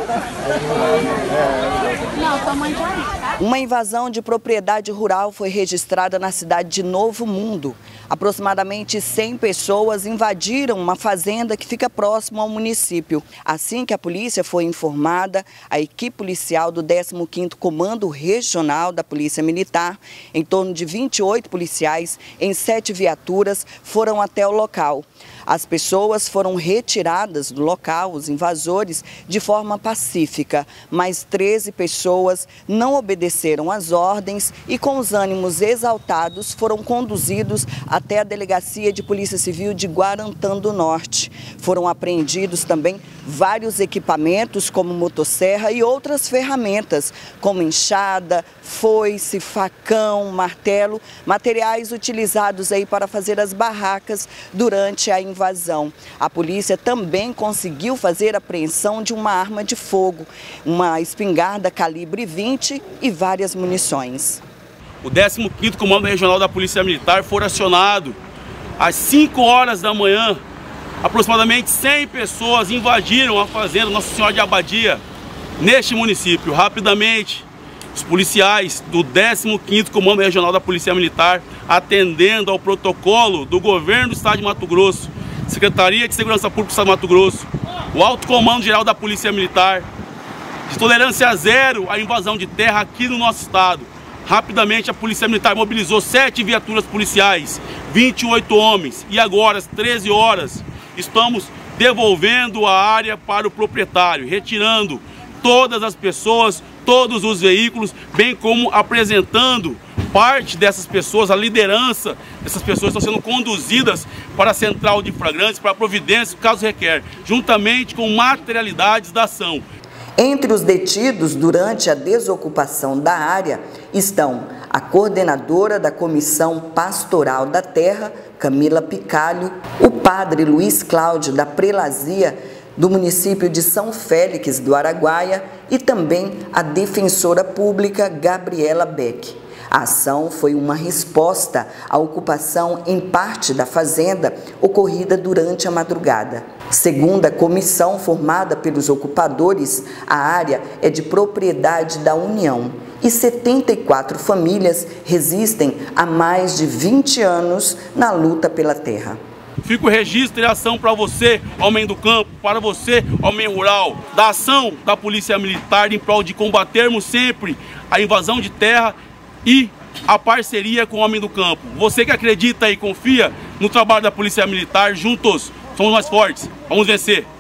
Uma invasão de propriedade rural foi registrada na cidade de Novo Mundo. Aproximadamente 100 pessoas invadiram uma fazenda que fica próximo ao município. Assim que a polícia foi informada, a equipe policial do 15º Comando Regional da Polícia Militar, em torno de 28 policiais em 7 viaturas, foram até o local. As pessoas foram retiradas do local, os invasores, de forma pacífica, mas 13 pessoas não obedeceram às ordens e, com os ânimos exaltados, foram conduzidos até a Delegacia de Polícia Civil de Guarantã do Norte. Foram apreendidos também vários equipamentos, como motosserra e outras ferramentas, como enxada, foice, facão, martelo, materiais utilizados aí para fazer as barracas durante a invasão. A polícia também conseguiu fazer a apreensão de uma arma de fogo, uma espingarda calibre 20 e várias munições. O 15º Comando Regional da Polícia Militar foi acionado às 5 horas da manhã. Aproximadamente 100 pessoas invadiram a fazenda Nossa Senhora de Abadia, neste município. Rapidamente, os policiais do 15º Comando Regional da Polícia Militar, atendendo ao protocolo do Governo do Estado de Mato Grosso, Secretaria de Segurança Pública do Estado de Mato Grosso, o Alto Comando Geral da Polícia Militar, de tolerância zero à invasão de terra aqui no nosso estado. Rapidamente a Polícia Militar mobilizou 7 viaturas policiais, 28 homens, e agora às 13 horas estamos devolvendo a área para o proprietário, retirando todas as pessoas, todos os veículos, bem como apresentando parte dessas pessoas, a liderança dessas pessoas estão sendo conduzidas para a central de flagrantes, para a providência, caso requer, juntamente com materialidades da ação. Entre os detidos durante a desocupação da área estão a coordenadora da Comissão Pastoral da Terra, Camila Picalho, o padre Luiz Cláudio da Prelazia do município de São Félix do Araguaia e também a defensora pública Gabriela Beck. A ação foi uma resposta à ocupação em parte da fazenda ocorrida durante a madrugada. Segundo a comissão formada pelos ocupadores, a área é de propriedade da União e 74 famílias resistem há mais de 20 anos na luta pela terra. Fica o registro e a ação para você, homem do campo, para você, homem rural, da ação da Polícia Militar em prol de combatermos sempre a invasão de terra e a parceria com o homem do campo. Você que acredita e confia no trabalho da Polícia Militar, juntos somos mais fortes. Vamos vencer!